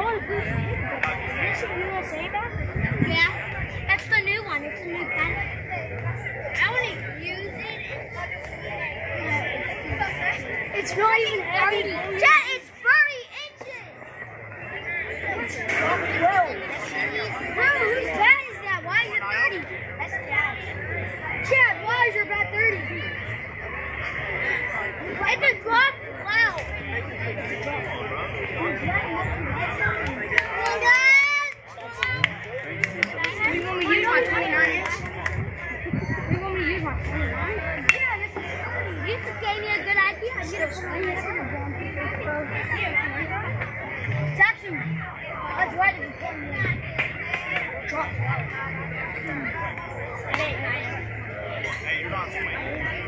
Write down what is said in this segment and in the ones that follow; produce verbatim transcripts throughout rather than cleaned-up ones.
want a blue stick. Is this a U S A bag? Yeah. That's the new one. It's a new pen. I want to use it. It's not even heavy. Dad, it's thirty inches. Bro, bro, whose bat is that? Why is it thirty? That's Dad's. Chad, why is your bat thirty? It's a drop cloud. Do you want me to use my twenty-nine inch? Do you want me to use my twenty-nine? Yeah, this is thirty. You just gave me a good idea. I get a twenty. It's actually, that's right at the corner. Drop cloud. Hey, you're not swinging.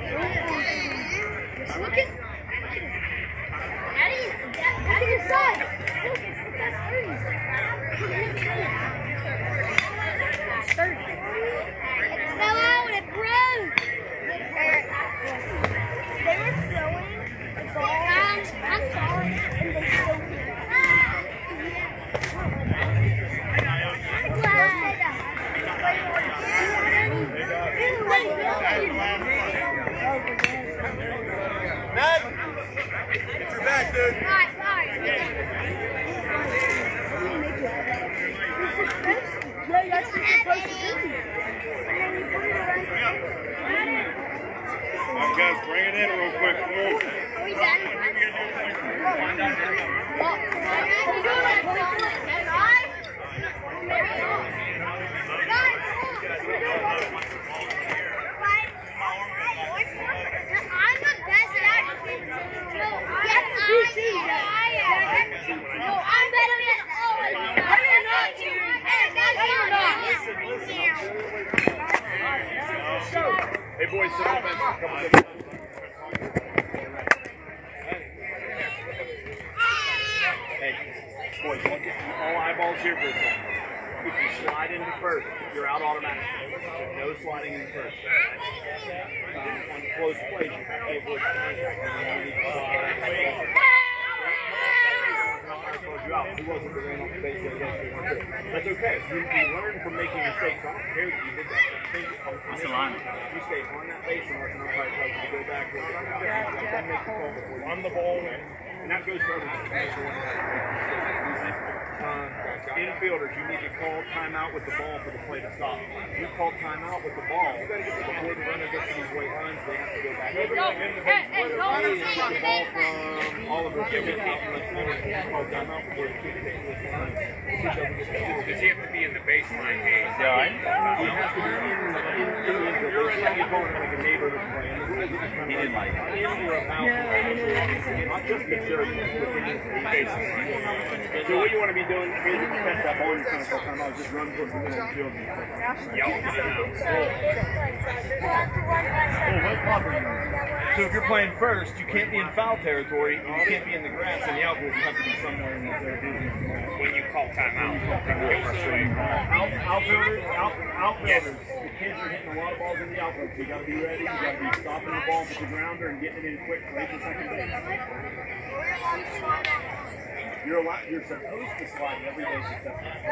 Just look at Daddy, Daddy inside. Look, that's thirty. It's thirty. It fell out, it broke. They were throwing the ball. Um, I'm sorry. And they stole it. I'm glad. Ned, get your back, dude. Alright, sorry. Yeah, that's what you're supposed to do. Alright, guys, bring it in real quick. Come on. Are we done? You doing that? Right? Maybe not. Guys, I'm the best at acting. No, yes, I am. No, I'm better than all of you. I am not you. Hey, boys, sit on the bench. Come on. Hey, boys, look at all eyeballs here for a second. If you slide into first, you're out automatically. No sliding in first. Um, on close plays, you have to avoid contact. You out. He wasn't the ran off the base. That's okay. You, you learn from making mistakes. I don't care that you did that. Think, What's the line? You stay on that base and work on the right side to go back. Then make the call before you on the ball. And that goes for everything. Uh, infielders, you need to call timeout with the ball for the play to stop. You call timeout with the ball before the runner gets to these weight runs. They have to go back. Hey, hey, the ball from all of us. You call timeout before the kid takes this line. Does he have to be in the baseline game? Yeah, he has to be in the baseline. You're going like a neighborhood play. He didn't like it. In or about not just the jersey, but baseline. So what you want to be doing is catch that ball in front of the time out, just run towards the middle of the field. So if you're playing first, you can't be in foul territory, and you can't be in the grass in the outfield. You have to be somewhere in the third division. When you call timeout. Out, outfielders, out, outfielders. The kids are hitting a lot of balls in the outfield, so you got to be ready. You got to be stopping the ball with the grounder and getting it in quick, right to second base. You're a lot, you're supposed to slide every base except for the first.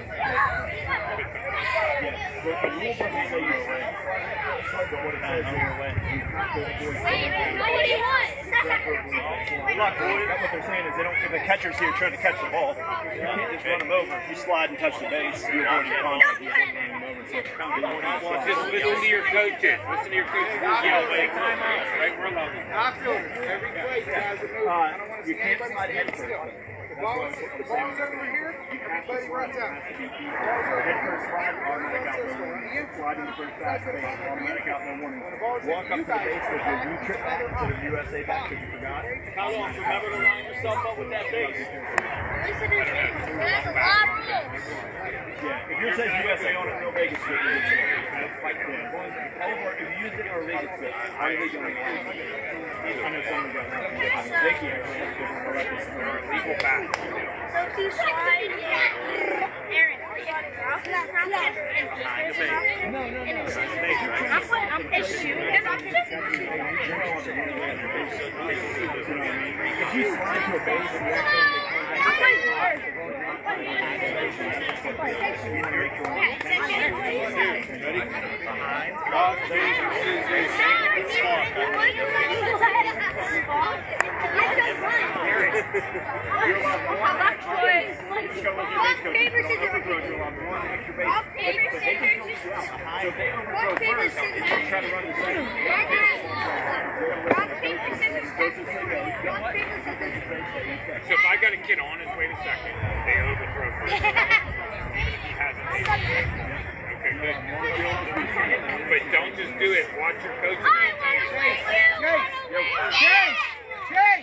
Yes, but the rule doesn't say you're away. But what it says you're away. You have to avoid sliding. What do you want? Look, what they're saying is they don't, if the catcher's here trying to catch the ball, you can't just run him over. If you slide and touch the base, you're avoiding contact. You can't run him over. So Well, just listen to your coaches. Listen to your coaches. Yeah, take time out. Right, we're alone. I feel every play, guys. Uh, you can't slide head first. The ball's over here, everybody runs out. Head first slide, automatic out no warning. Slide in the first fast base, automatic out no warning. Walk up to the base with your new trip back instead of U S A back because you forgot. How long? Remember to line yourself up with that base. Listen to this. That's a lot of rules. Yeah, if yours says U S A on it, no Vegas trip, you can fight for it. Over, if you use it or Vegas trip, I'm legal on it. I know someone got Vicky actually legal back. So if you slide, Aaron, no, no, no. I'm putting up a shoe. They're not just if you slide to a base and you actually So if I got a kid on his way to second, they overthrow first. Even if he hasn't made it. Okay, good. But don't just do it. Watch your coach. I want to win. You want to win. Yeah. Chase!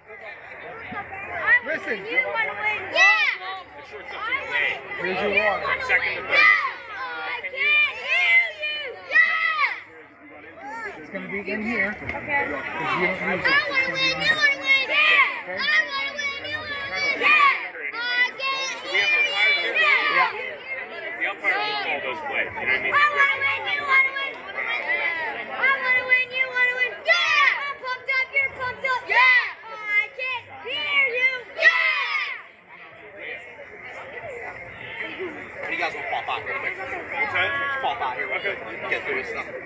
I want to win. You want to win. Yeah. The short's up in the way. Here's your You water. want to Second win. to Yeah. third. Oh, I can't hear you. Yeah. It's going to be in here. Okay. I want to win. You want to win. Yeah. I want to win. You want to win. Yeah. I can't hear you. Yeah. The umpire will call those plays. You know what I mean? I want to win. You want to win. I want to win. You want to win. Yeah. I'm pumped up. You're pumped up. Yeah. Oh, I can't hear you. Yeah. What do you guys want to pop out real quick? What's that? Pop out here real quick. Get through this stuff.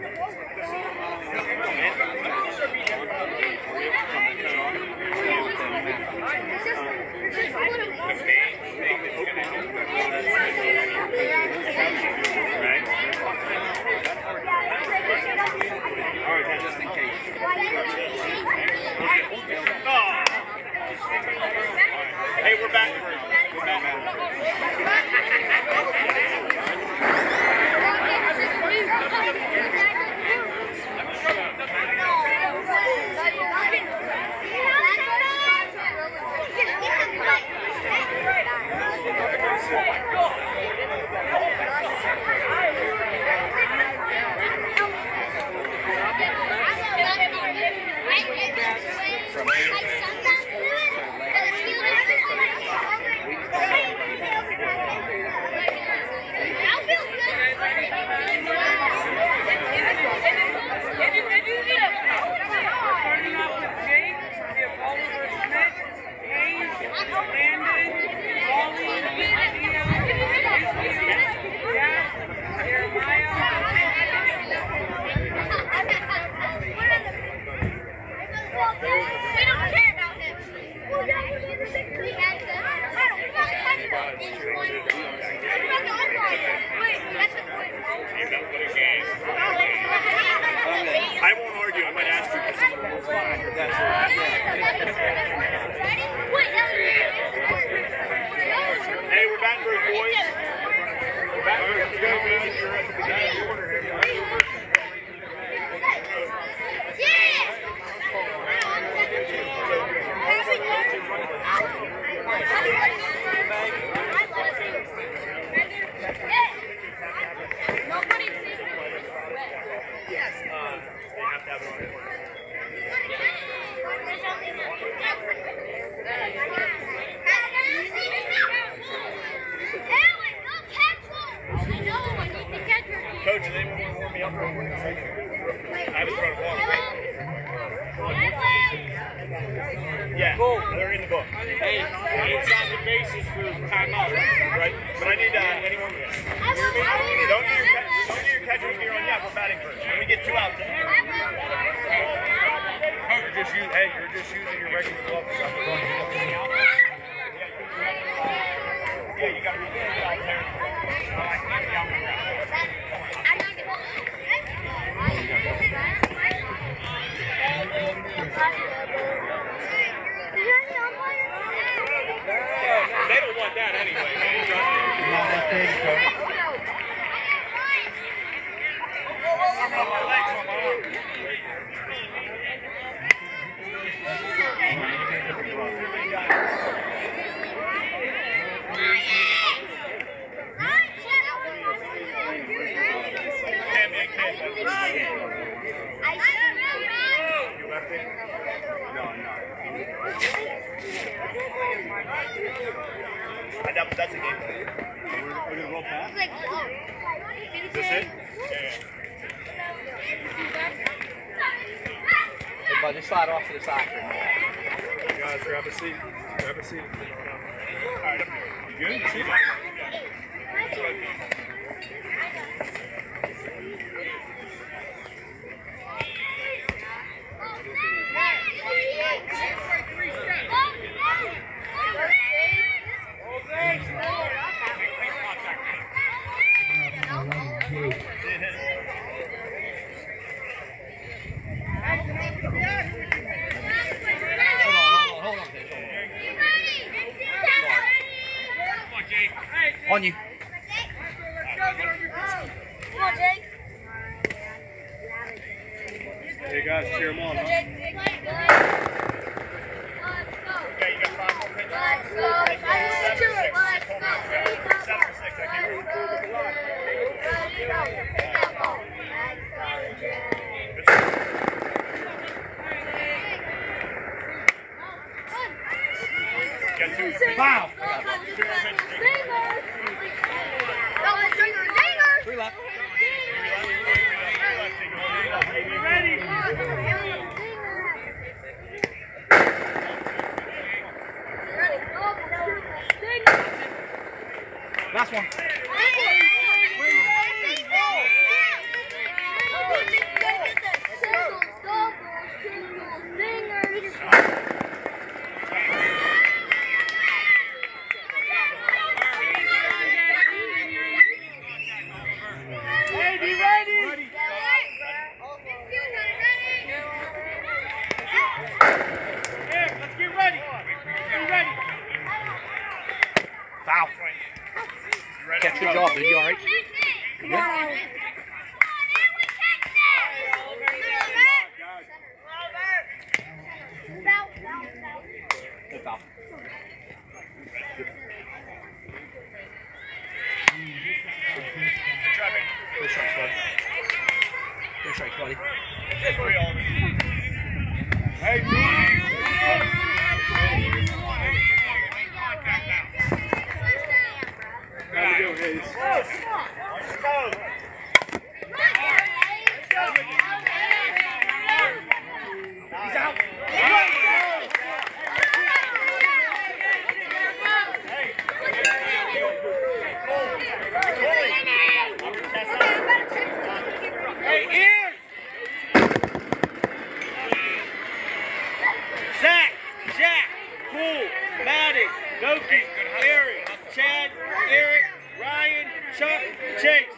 Just in case. Hey, we're back. We're back. I won't argue. I might ask you for something. It's fine. That's Hey, we're back for it, boys. We're back for it. Let's go, man. You're at the beginning of the order here. Coach, is anyone want to warm me up real quick? I haven't thrown a ball. Yeah, they're in the book. Hey, inside the bases for timeout, right? But I need uh, anyone. You hear me? Don't do your catch, don't do your catcher's gear on yet. We're batting first. When we get two outs. You're just using. Hey, you're just using your regular gloves. Yeah, you got to be out there. I can't be out on the ground. They don't want that anyway, man. Trust me. I'm on my legs, on my arm. I know, but that's a game. We're going to roll past? Is this it? Yeah. But just slide off to the side for a minute. Guys, grab a seat. Grab a seat. All right, up here. Good. On you. Come on, Jake. Hey guys, cheer them on, huh? Let's go. Okay, you got five more pitches. Let's go. Let's go. Let's go. Seven or six, I can't remember. Got two. Wow. Three left. Be ready. Last one. Hey, be ready. Here, let's get ready. Be ready. Foul. Catch, good job, dude. You all right? Come on. Good foul. Good strike, bud. Good strike, buddy. Hey, how you doing, Hayes? Let's go. He's out. Hey, ears! Zach, Jack, Cool, Maddie, Noki, Eric, Chad, Eric, Ryan, Chuck, Chase.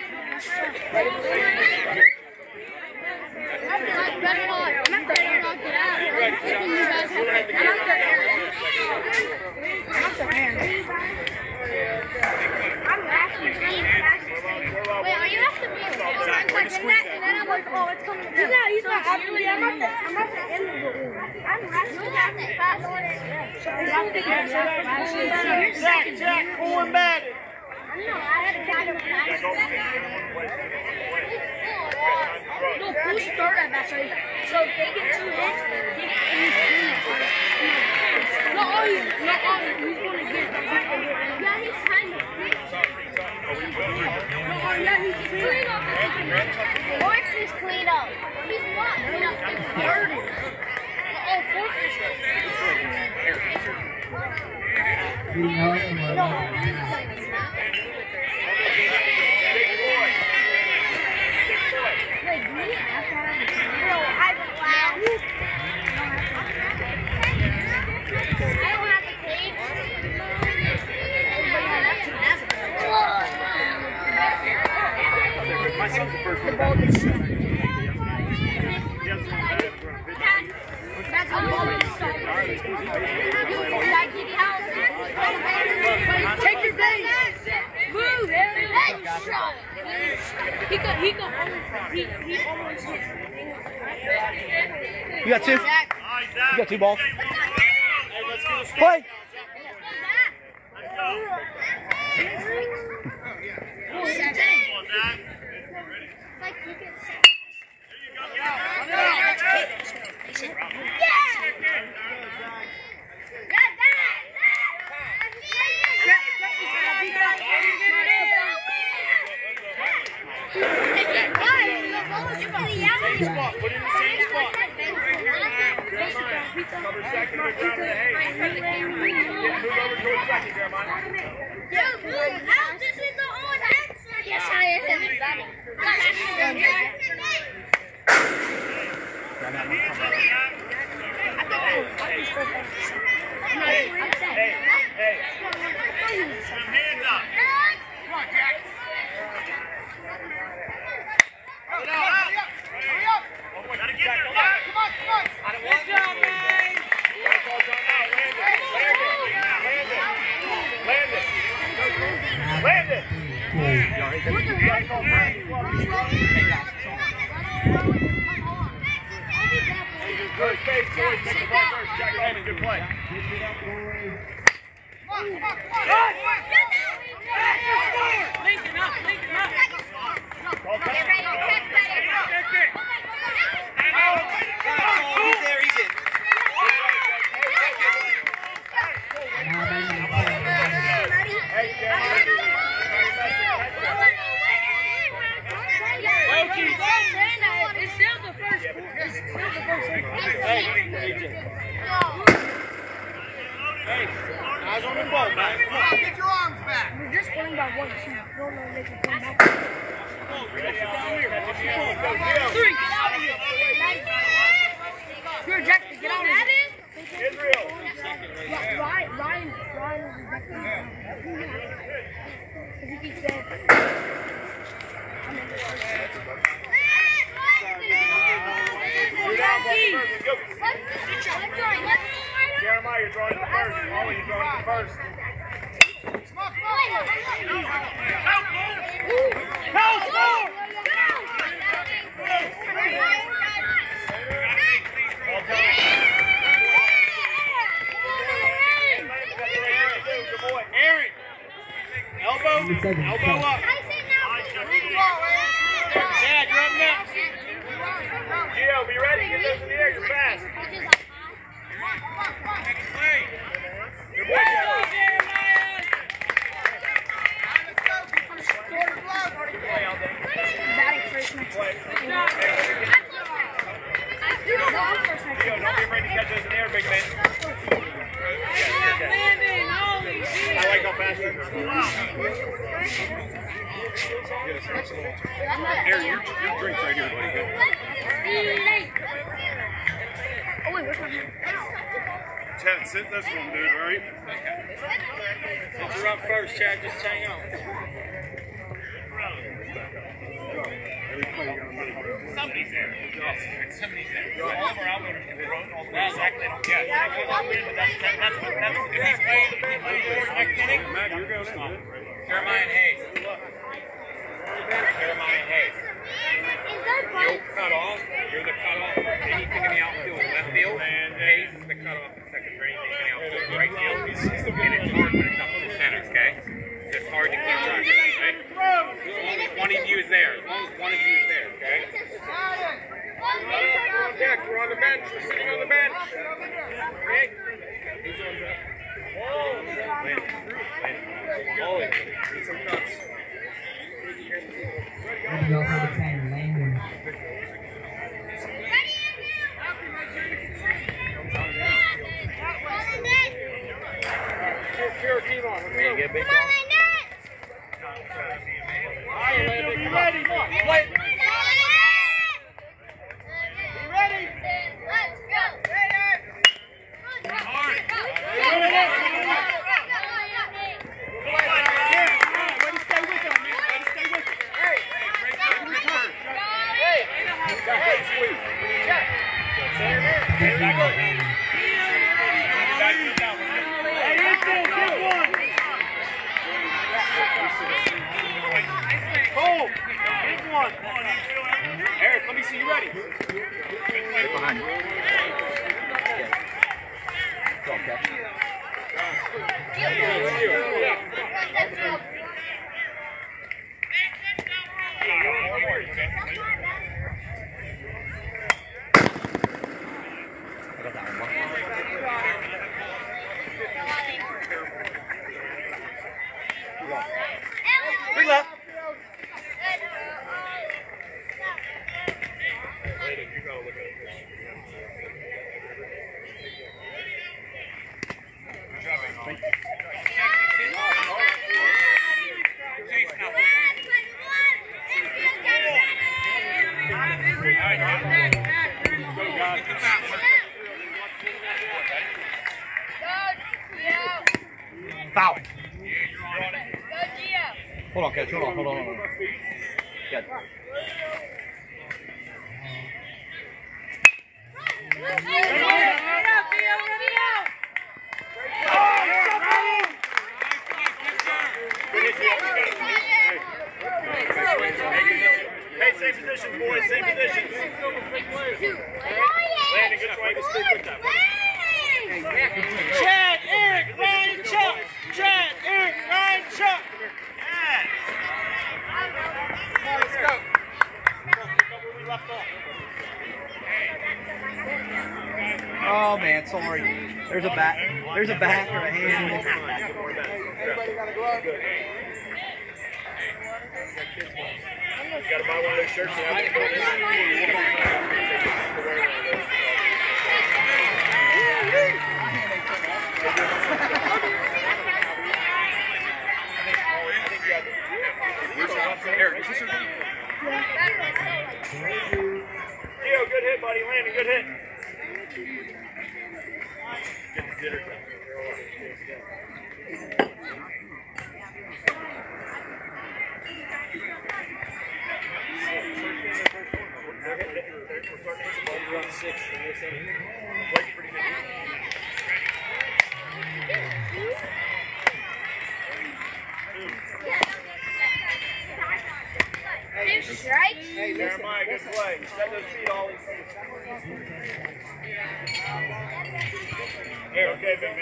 Wait, are you after me? And then I'm like, oh, it's coming. He's not, he's not after me. I'm at the, I'm at the end of the room. I'm actually at the fast one. Zach, Jack, Cool, and Maddie. I know, I had a kind of no, who started at that side? So if they get two hits, he he's no, oh, he's no, oh, he's gonna get. Yeah, he's kind of. No, oh, yeah, he's clean up. Force is clean up. He's not clean up. He's dirty. Oh, Force is no, Wait, do we have to have a team? No, I don't have I don't have the cage. My son's the first one. The ball gets stuck. That's a ball gets stuck. Take your base. Move. Headshot. He could, he could almost, he, he almost hit. You got two? You got two balls. Hey, let's get a start. Play. Let's go. Oh, Zach. Come on, Zach. Like you can say. Spot. Put it in the same spot. Cover second. Get a big round of the hay. Yeah, move over towards second, Jeremiah. Yeah, move. This is the on hand. Yes, I am. Hey, hey, hey. Some hands up. Come on, Jack. Hurry up. Hurry up. Oh, boy, gotta get there. Come on, come on. I don't want to. Good job, man. Land it. Land it. Land it. Good space, boys. Make the ball first. Jack Landon, good play. Come on, come on, come on. Lincoln up, Lincoln up. Ball touch. He's there, he's in. It's still the first. It's still the first. Hey, A J. Hey, eyes on the ball, man. Come on, get your arms back. We're just playing by one team. No, no, they can come back. Three, get out of here. You're ejected. Get out of here. Israel. Ryan, Ryan, Ryan is ejected. If you keep saying. You're down, let's go. Jeremiah, you're throwing the first. Ollie, you're throwing the first. Help! Help! Aaron! Elbow! Elbow up! Chad, you're up next. Gio, be ready. Get those in the air. You're fast. Good boy, Jeremiah. Batting first next week. Gio, don't get ready to catch those in the air, big man. I like how fast you're Aaron, your, your drink's right here, buddy. Go. Oh, wait, where's my hand? Chad, sit this one, dude, all right? Since you're up first, Chad, just hang out. Somebody's there. Yes, somebody's there. All of our outfielders can run all the way. Exactly. Yeah, that's what that's what that's what if he's playing if he's playing next inning. Matt, you're going in. Jeremiah and Hayes. Jeremiah and Hayes. You'll cut off. You're the cut off. Anything in the outfield, left field, and Hayes is the cut off in second green. Anything in the outfield, right field. And it's hard when it comes to centers, okay? It's hard to keep track of that, okay? As long as one of you is there. As long as one of you is there, okay? We're on deck. We're on the bench. We're sitting on the bench. Okay? Who's on deck? Whoa! Whoa! Need some cuts. Maybe also the same Landon. Cheer team on. Man, get a big ball. Alright, be ready. Come on. Play. Be ready. Let's go. Alright. Hey, sweet. Check. Hey, back up. Back down. Hey, infield, get one. Cole, get one. Eric, let me see you ready. Get behind you. Go, catch. Bring left. Foul. Hold on, coach. Hold on, hold on, hold on. Good. Hey, same position, boys, same position. Landon, good try to stick with that. Chad, Eric, Ryan, Chuck. Chad, Eric, Ryan, Chuck. Let's go. We left off. Oh man, sorry. There's a back. There's a back or a hand. Everybody got a glove? You gotta buy one of those shirts and have it put in. Eric, is this your name? Theo, good hit, buddy. Landon, good hit. Get the jitter done. Six, pretty good. Right? Hey, Jeremiah, good play. Set those feet all in. Here, okay, big man.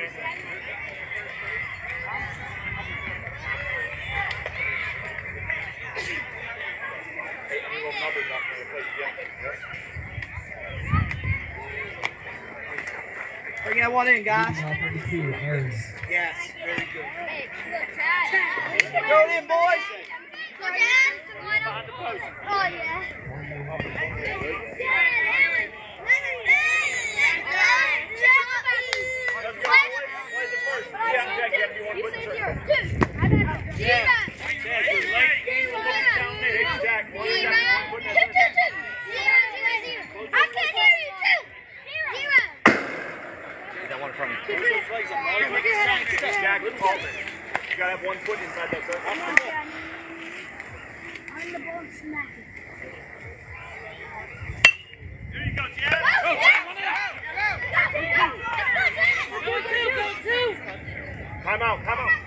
Hey, any little numbers up there, please. Yeah. Bring that one in, guys. Yes, very good. Throw it in, boys. Behind the post. Oh, yeah. Let's go, boys. Play the first. Yeah, Jack, you have to be one foot in the circle. Yeah. Jack, you're late. Down there. Hey, Jack, one foot in the circle. I can't hear you, two. Zero. That one in front of you. Jack, good ball. You gotta have one foot inside that circle. I'm the ball smacking. There you go, Jack. Time out, time out.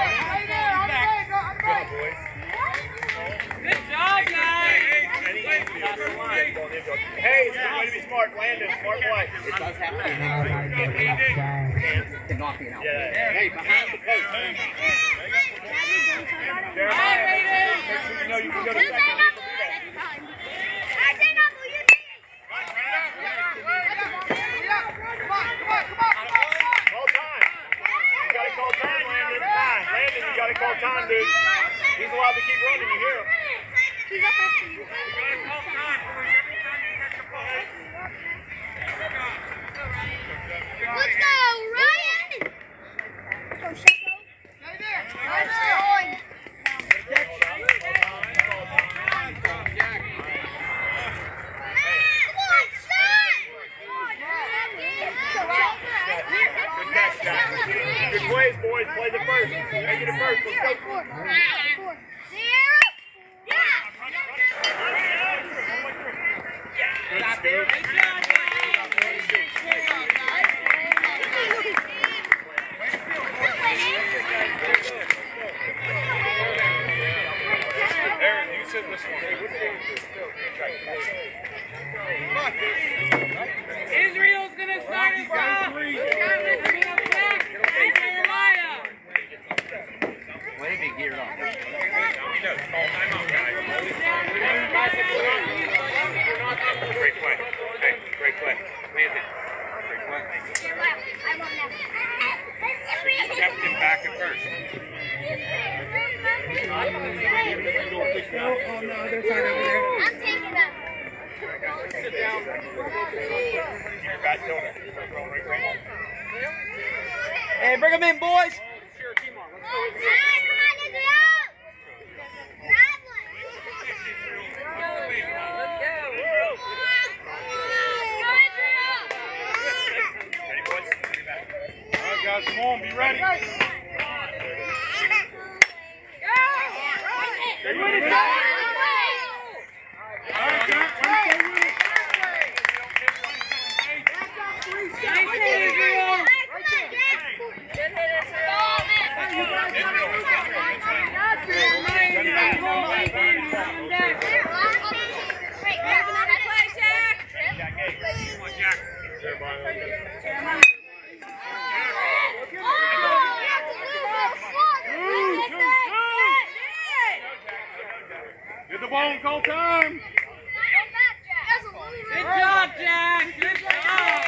Good, boys. Good job, guys. Hey, it's a good way to be smart. Landon, smart play. It does have to be an to knock it out. Yeah. Hey, behind the post. Jeremiah, make sure you know you can go to the second. Call time. You gotta call time, Landon. Landon, you gotta call time, dude. He's allowed to keep running. You hear him? He's up after you. You gotta call time for every time you catch the ball. Let's go, Ryan! Go, Sheko. Stay there. I'm going. Good catch, Jack. Good plays, boys. Play the first. Make it a first. Let's go. Four. Four. Zero. Yeah. Good, Aaron, you said this one. Israel's gonna start us off. Hey, Jeremiah. Way to be geared up. Great play. Hey, great play. Landon. Great play. Kept him back at first. Oh, no, they're fine over there. Hey, bring them in, boys. Guys, come on, be ready. Go! Get the ball and call time. Good job, Jack. Good job.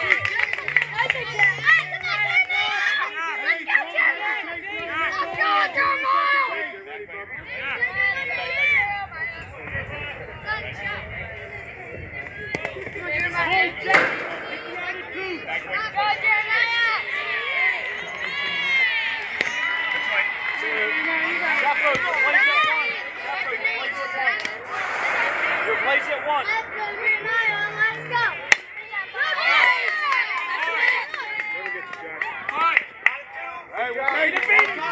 Replace it once. Hey, we're ready to beat him.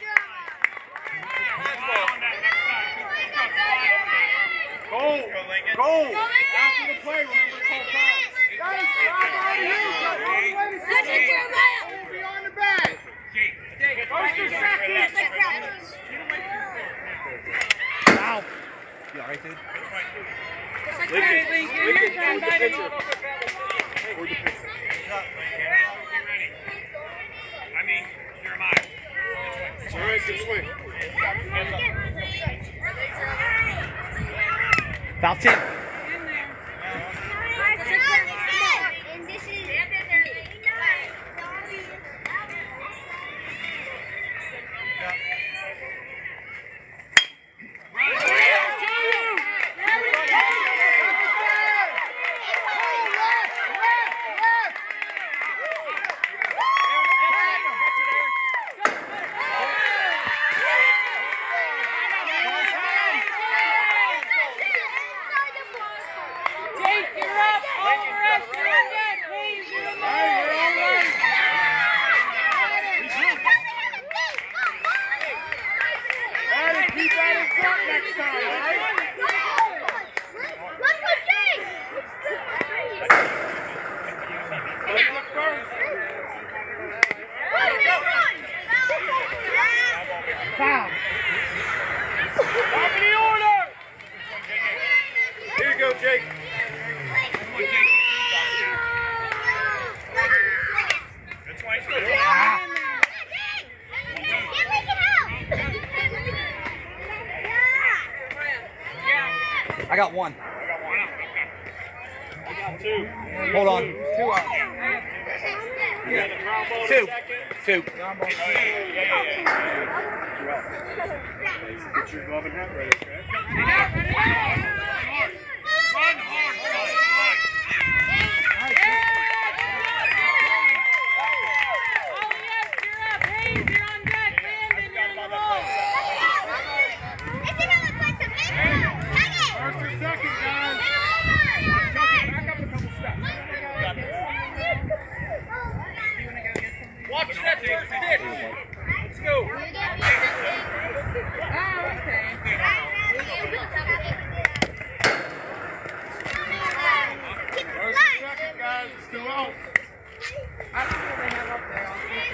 Go, go. After the play, remember to call time. Guys, stop out of here. That's it, Jeremiah. Be on the bag. First or second. Wow. You all right, dude? Okay, Lincoln, your turn, buddy. I mean, Jeremiah. All right, good swing. Foul tip. And this is Foul. Back in the order. Here you go, Jake. That's why he's good. I got one. I got two. Hold on. Two out. Two. Two. Get your glove and hat ready, okay? Run hard, run. First or second, guys. Back up a couple steps. Watch that stick. Let's go. Oh, okay. First or second, guys. Let's go out. I don't know what they have up there.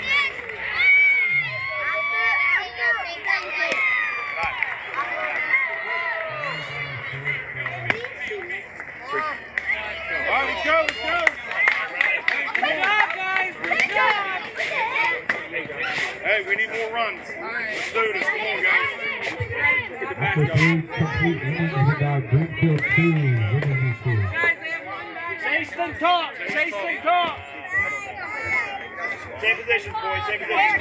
All right, let's go, let's go. Good job, guys. Good job. Hey, we need more runs. Let's do this. Come on, guys. Get the back For going. three complete innings, we got Greenfield two, Riverview two. Guys, they have one back. Chase them top. Chase them top. Same position, boys. Same position.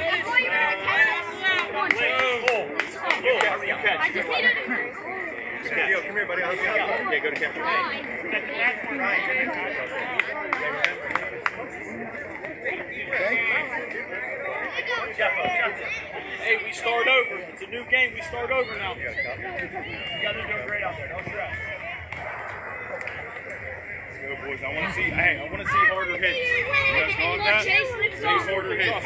Pull. You catch. You catch. Yo, come here, buddy. I'll get out. Yeah, go to catch. Hey, we start over. It's a new game. We start over now. You guys are doing great out there. No stress. Let's go, boys. I want to see. Hey, I want to see harder hits. You guys got that? See harder hits.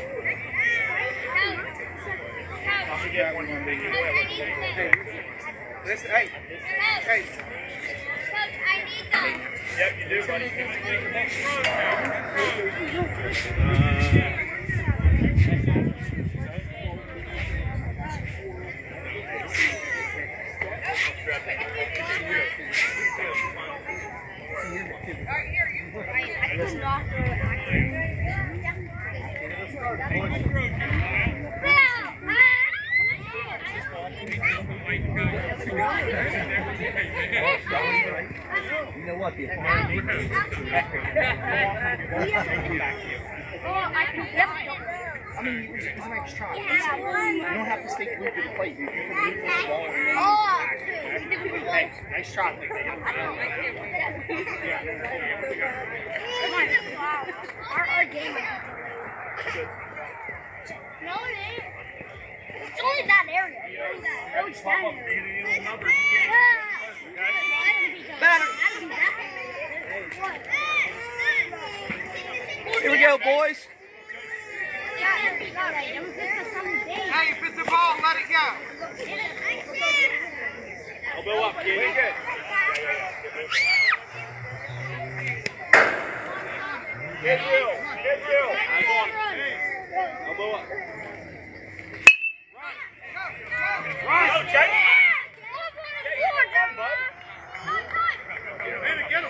I'll forget one more thing. Hey, listen, hey, hey. Coach, I need them. Yep, you do, buddy. I could not throw it accurately. You know what? The Oh, I can definitely. I mean, it's a nice try. You don't have to stay glued to the plate. You can move the ball and Oh, hey, nice shot. our, our game. No, it ain't. It's only that area. Oh, it's that area. Here we go, boys. Hey, if it's a ball, let it go. Elbow up, kid. Very good. Get real. Get real. I'm on. Elbow up. Run. Go, Jake. Get him, get him.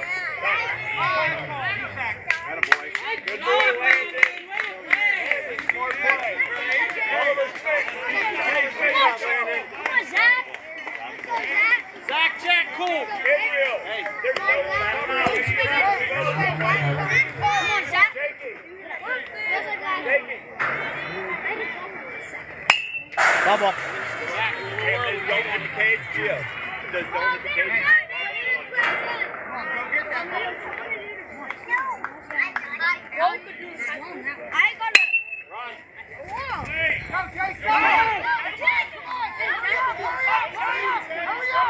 Attaboy. Good boy, Landon. Smart play. All of us fix. Come on, Zach. Zach, Jack, cool. Get real. Hey, there's no Come on, Zach. Double. Zach, don't hit the cage, Gio. Don't hit the cage. I got it. Run. Whoa. Go, Jason. Go. Hurry up.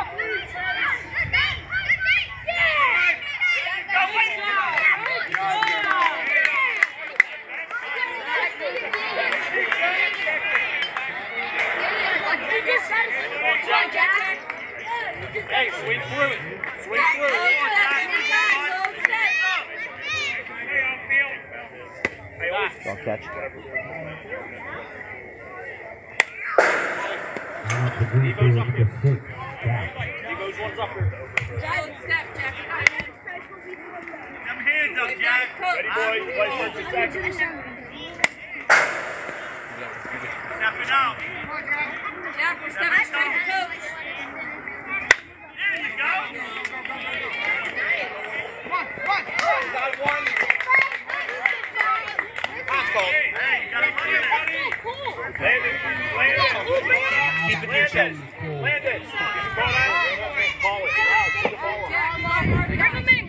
Hey, swing through it. Swing through it. Hey, Don't catch. Now the Greenfield with the six. Back. Devo's one's up here. Them hands up, Jack. Ready, boys? Play first and second. Stepping out. Jack, we're stepping out. Coach. There you go. Run, run, run. Got one. Pass ball. Hey, you gotta run it, buddy. Landon. Landon. Keep it to your chest. Landon. Get the ball out. Ball it. Wow, get the ball out. Bring him in.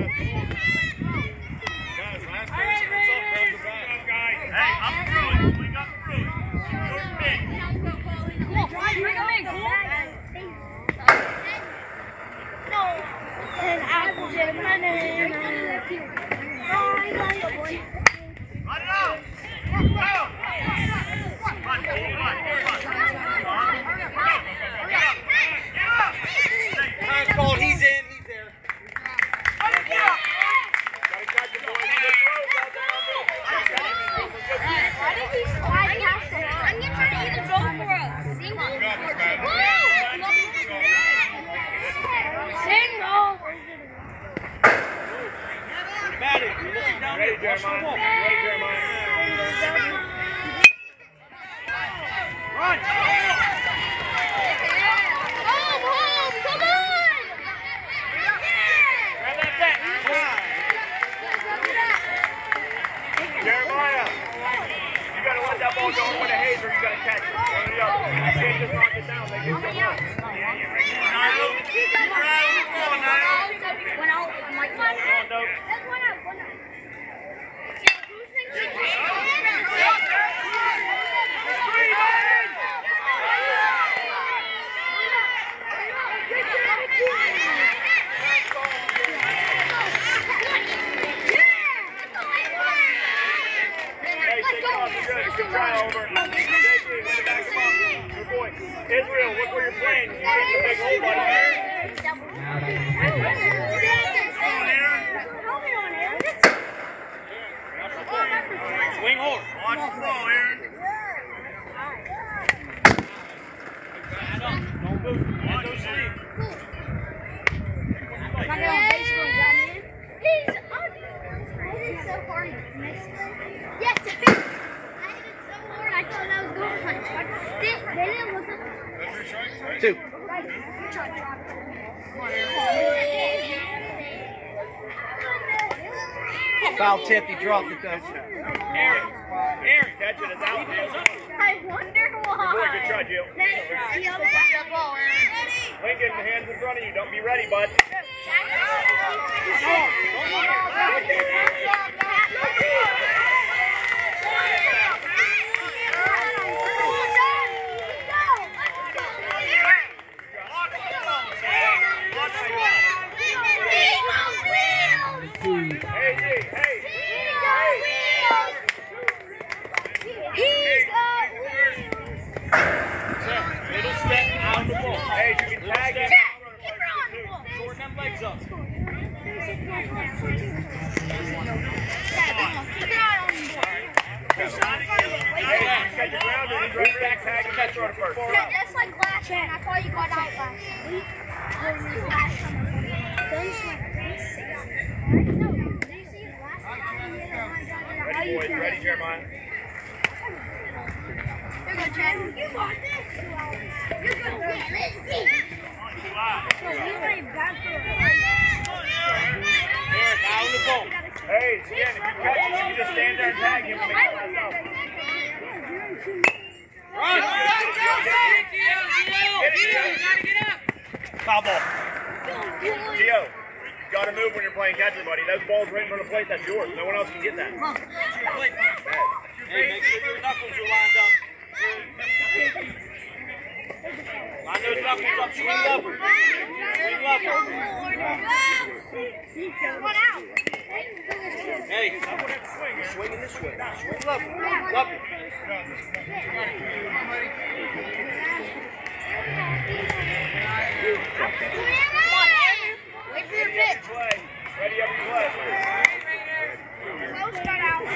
Guys, last person that's up, grab the back. Hey, up through it. Swing up through it. Your pick. Bring him in. No. And I will get my name. Run it out. Go. Run, run, run, run. Time's called. He's in. He's there. Gotta catch it, boys. Good throw, Why did he slide past it? I'm going to try to either throw for us. Single. Single. Maddie, you're looking down here. Watch the ball. Ready, Jeremiah. Run. Home, home, come on. Grab that back. Jeremiah, you gotta let that ball go over the haze or you gotta catch it. One or the other. You can't just knock it down. They get so much. Niall, you're out of the ball, Niall. Went out. I'm like, one out. Come on, Dope. That's one out. One out. Try over. J P, win the back spot. Good boy. Israel, look where you're playing. You get the big hole button here. Swing hard. Watch the ball, Aaron. Don't move. And don't sleep. He's so hard. Yes, I hit it so hard. I thought I was going like they, they didn't look at Two. Foul tip, he dropped it though. Aaron, Aaron, catch it. It's out. I wonder why. Good boy, good try, Jill. Lincoln, the hands in front of you. Don't be ready, bud. That's like last year. I thought you got out last week. Ready, boys. Ready, Jeremiah. You're good, Chad. You want this? You're good. Eric, out on the ball. Hey, again, if you catch it, you can just stand there and tag him and make it out. Run! Foul ball. Gio, you gotta move when you're playing catcher, buddy. Those balls right in front of the plate, that's yours. No one else can get that. Hey, make sure your knuckles are lined up. Line those knuckles up, swing level. Swing level. Hey, you're swinging this way. Swing level. Level. Wait for your pitch. Ready every play. Close got out.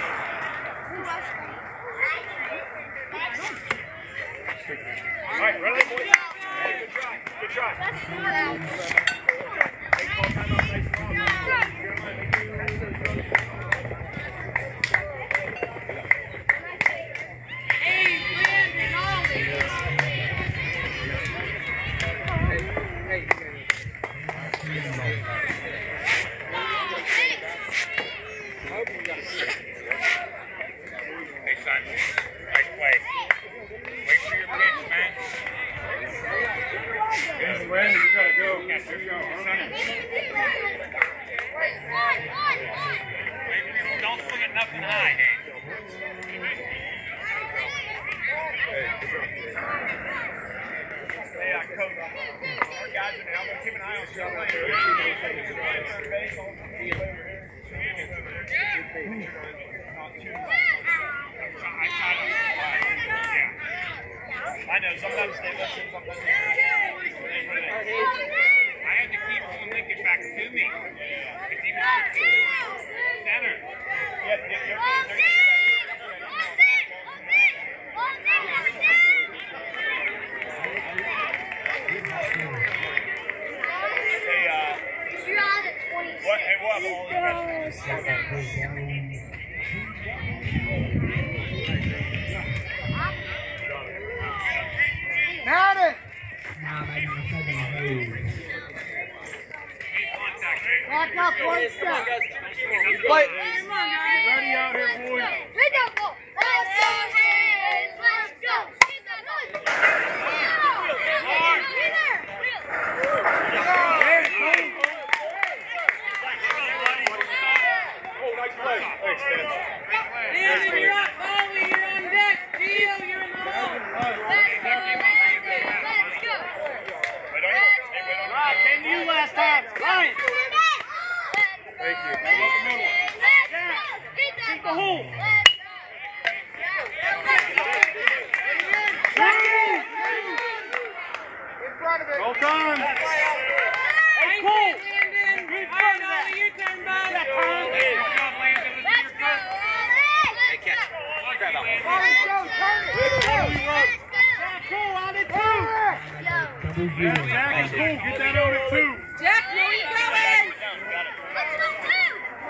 All right, ready, boys? Hey, good try. Good try. Hey, son. Nice play. Wait for your pitch, man. Yes, Brandon, you gotta go. Yes, there you go. Don't swing at nothing high, Dave. Hey, I coach. Our guys are now. I'm gonna keep an eye on stuff like that. I try to, yeah. I know, sometimes they listen, sometimes they listen. I had to keep him and get back to me. Because he was center. Yeah, they're, they're, Hey, uh, what, hey, what, all Got it! Back up one step. Play. ready out here, boys. Let's go. Let's go. Let's go. Oh, nice play. Thanks, man. Leon, you're up. Bowley, you're on deck. Gio, you're in the hole. Can you last time? Ryan. Thank you. Keep the hole. Double zero. Jack is cool. Get that on it too. Jack, where are you going? Let's go too.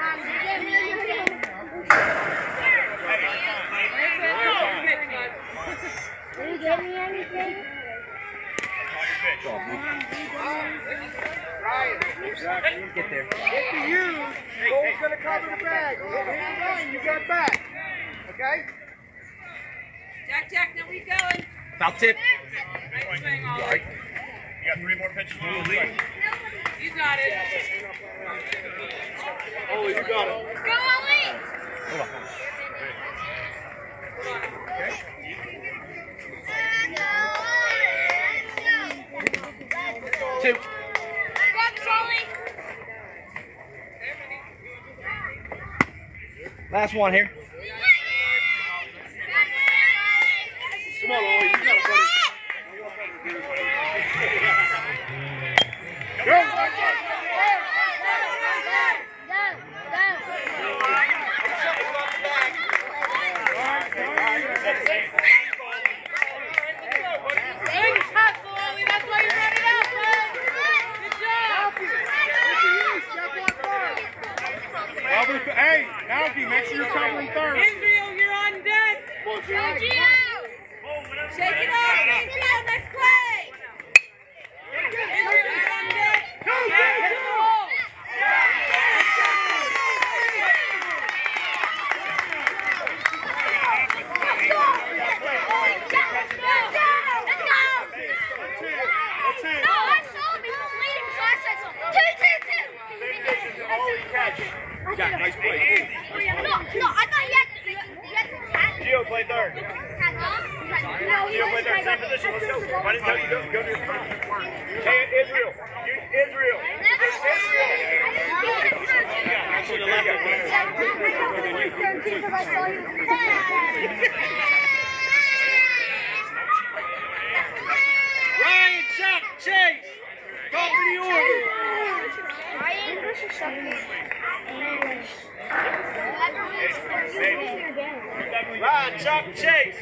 Did you give me anything? Ryan, Get there. get to you. Cole's going to cover the bag. Ryan, you got back. Okay? Jack, Jack, now where you going? Foul tip. Right swing, all right. You got three more pitches to lead. You got it. Oh, you got it. Go, Ollie. Hold on. Two. Last one here. Come on, Ollie. You got it, buddy. Go! Go, Hey, Alfie, make sure you're covering third. Israel, you're on deck. Go, Gio! Shake it off, Greenfield, next play. Israel, you're on deck. Go, Hit the ball. That's it. No, I saw him. He was leading, so I said so. Two, two, two. You got a nice play. No, no, I thought he had to, he had to catch. Gio, play third. No, he Gio, play was third. Same position. Let's go. Why didn't tell you go, go to your Hey, Israel. You, Israel. Ryan, Chuck, Chase. Top of the order. Ryan versus something. Ryan, Chuck, Chase.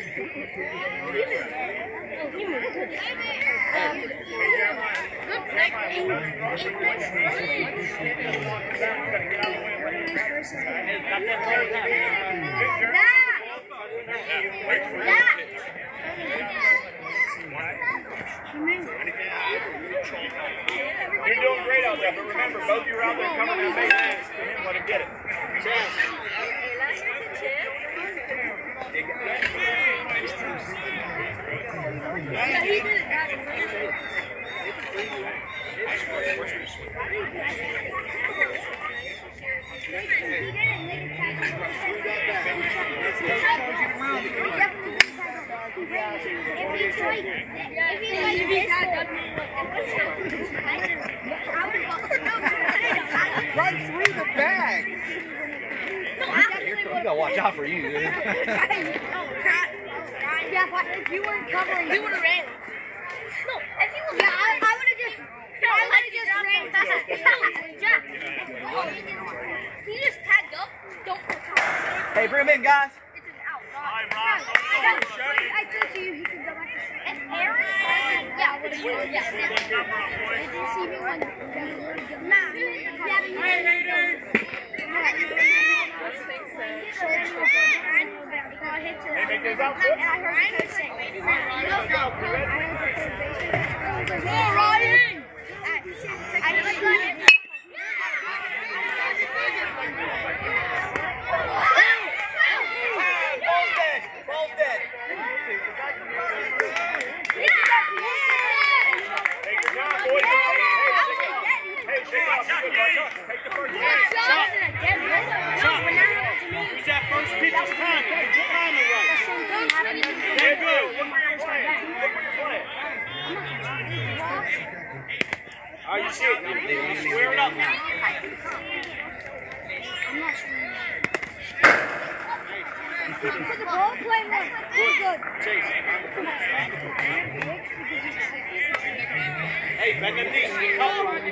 You're doing great out there, but remember, both of you are out there coming and making hands to him, let him get it. Right through the bag. You gotta watch out for you, dude. Yeah, but if you weren't covering, you would have ran. No, if you were, yeah, I, I would have just, no, I would have just ran past. Jack, he just tagged up. Don't look out. Hey, bring him in, guys. It's an out. Hi, Rob. I told you he could go back to sleep. And Aaron? Yeah, what you? Yeah. Did you see me when? Nah. Yeah, Hey, haters. Hey, make this out. And I heard the coach say, Go, Ryan! I looked at it. Ball's dead. Ball's dead. Take your time, boys. Hey, shake off. Take the first pitch. Use that first pitch this time. Get your timing right. Hey, good. Look where you're playing. Look where you're playing. All right, you see it. You square it up now. The ball play was good. Chase. Hey, bend them knees. Cover. Rob,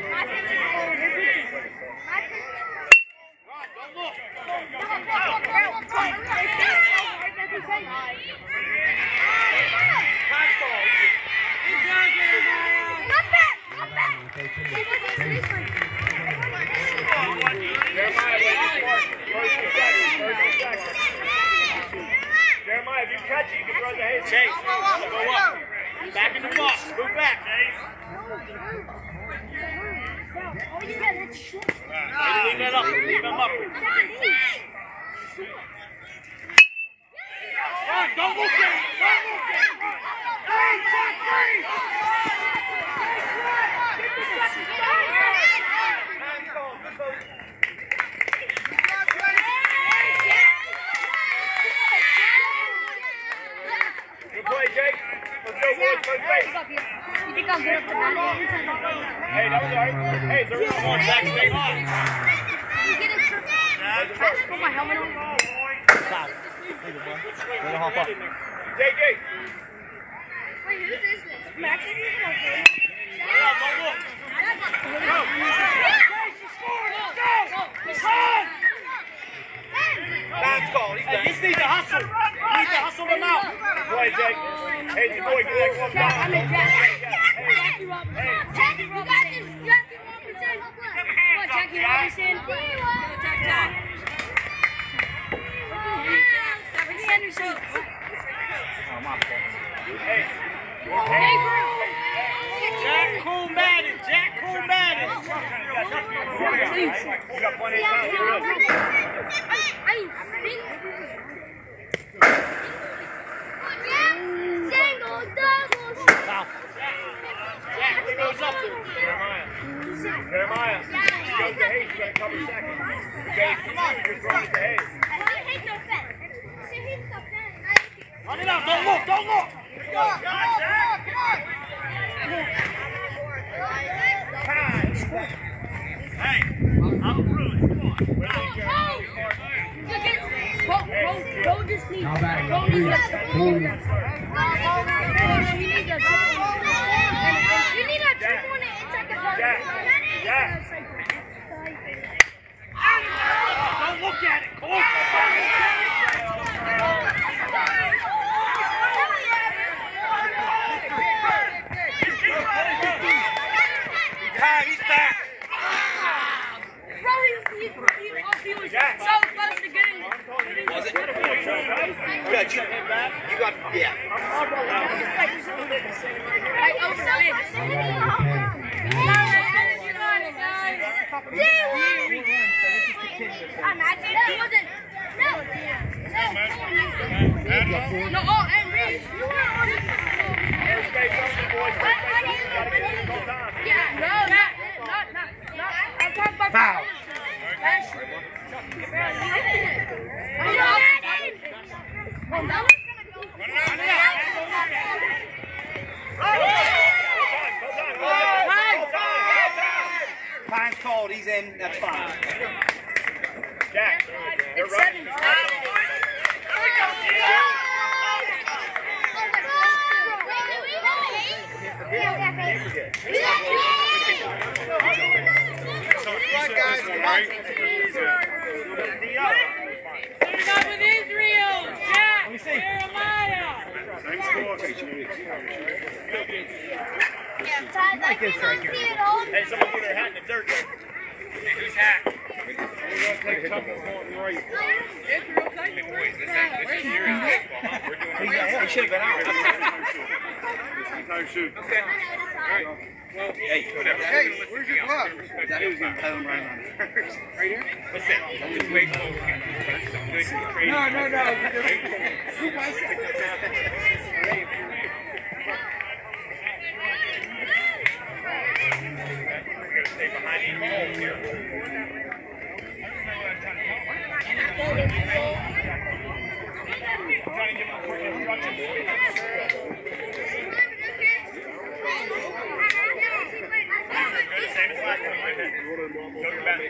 don't look. Jeremiah, if you catch it, you can run the head. Chase, go up. Back in the box. Move back. Leave it up. Leave him up. Run, don't look at it. Don't look at it. Hey, check three. Good play, Jake. Let's go, boys. First base. You think I'll get up to that? Hey, that was all right. Hey, they're going on. Zach, stay on. You get a trip. I just put my helmet on. Stop. Leave it, boy. Let it hop up. J J. Wait, whose is this? Max? Don't look. Go. Time's called. He's done. You just need to hustle. You need to hustle them out. Go ahead, Jake. Hey, your boy, get that glove down. I'm in Jack. Jackie Robinson. Jackie, you got this. Jackie Robinson. What, Jackie Robinson? Ricky Anderson. Oh, my fault. Hey. Hey, bro. Jack Cool Madden. Jack Cool Madden. You got plenty of time. You're good. I mean, single, double. Foul. Jack, he goes up there. Jeremiah. Jeremiah. He goes to Hayes. You got to cover second. Okay, come on. You're throwing it to Hayes. Run it out. Don't look. Don't look. Go, go, go, come on. Hey, I'm through. Come on. Go, go, go, just need. Now back Go, three, need that. two. We need that. We need that triple one. It's like a Jack. Jack. Don't look at it. Come on. He's back. Bro, he, he, he, he was Jack. so close to getting it. Was it? Good. You, you got, yeah. Like, oh, so close to getting it. I'm not saying he wasn't. No. No, oh, and Reese, you were on it. Yeah, no, not, not, not, not. I'm talking about Foul. last year. Time's called. He's in. That's fine. Jack, they're It's running. seven. Come on, guys. Come on. Starting off with Israel. Jack. Let me see. Jeremiah. Same score. Like this right here. Hey, someone put their hat in the dirt there. Hey, whose hat? Yeah, he should have been out. Okay. Hey, whatever. Hey, where's your glove? That was going to tell him right on first. Right here? Listen, just wait till No, no, no. stay behind the goal here. Trying to give him quick instructions. Same as last time. Go to bat.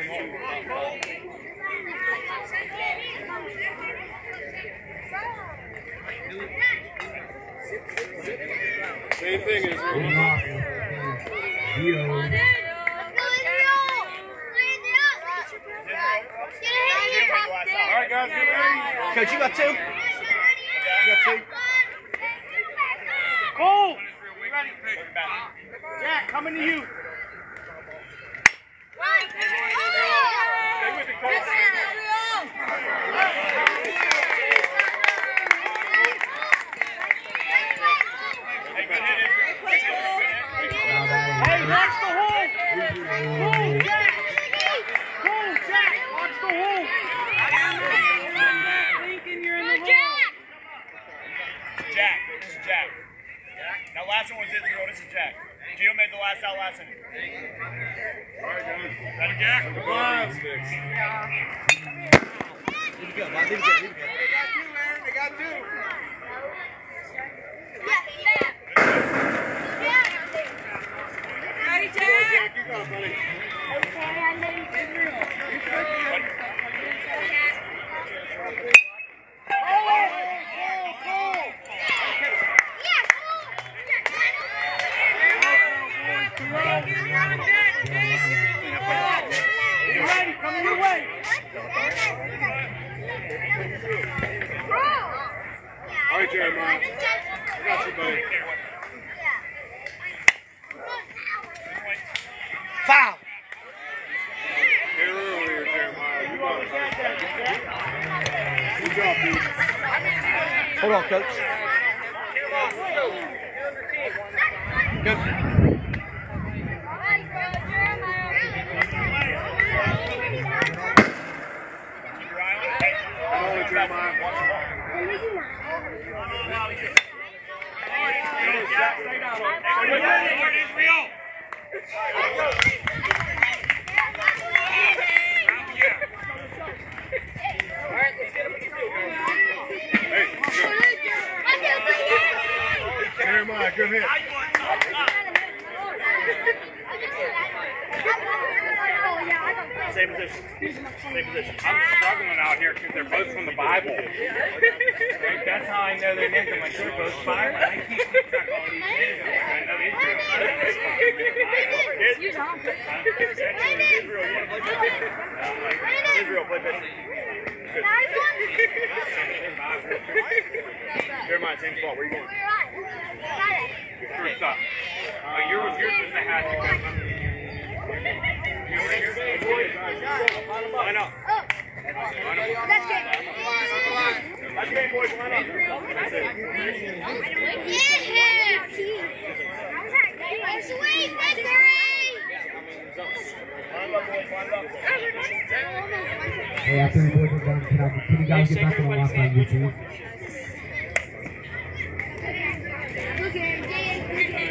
Same thing as All right, guys, get ready. Coach, you got two? Cole! You ready? Jack, coming to you. Stay with it, Cole. Hey, watch the hole! Hole, Jack! Hole, Jack! Watch the hole! Thinking you're in the hole. Jack, this is Jack. That last one was Israel, this is Jack. Gio made the last out last inning. Alright, guys. Ready, Jack? Come on. Leave it go, Bob. Leave it go, leave it go. They got two, Aaron. They got two. Ready, Jack? Jack, you go, buddy. You ready? Coming your way. All right, Jeremiah. I got you, buddy. Foul! Get earlier, Jeremiah. You got it, buddy. Good job, dude. Hold on, coach. Good. Come on, Jeremiah. Jack, stay down. Israel. Jeremiah, good hit. Same position. Same position. I'm struggling out here because they're both from the Bible. Like, that's how I know their names. I'm like, they're both Bible. I keep track of all these names. I know Israel. Israel, yeah. Israel, play pitch. Jeremiah, same spot. Where are you going? First up. Uh, yours, yours is the hat to come. Line up. That's good. That's game, boys. Line up. That's it. Yeah! Sweet victory! Line up, boys. Line up. Hey, after the boys are done, can, I, can you guys get back on the watch on YouTube? Look at him,